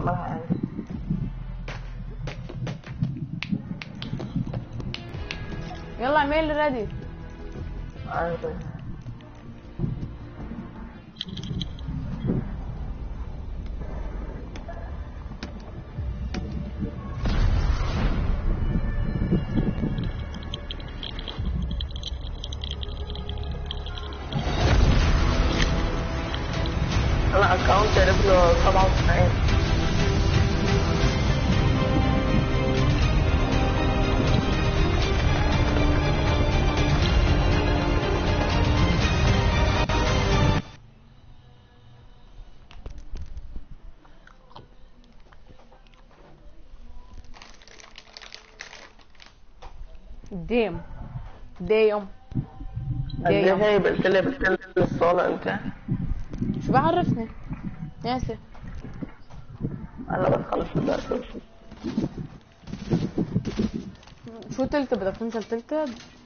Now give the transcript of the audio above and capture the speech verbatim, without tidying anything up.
اعملها عادي. يلا اعمل ريدي. عادي. انا اكونت رجله سبعة وتسعين. ديم ديم قد ايه هي قلت لي بتكلم الصالة انت؟ شو بعرفني ناسي. انا بتخلص الدرس. شو تلتب بدك تنزل تلتب؟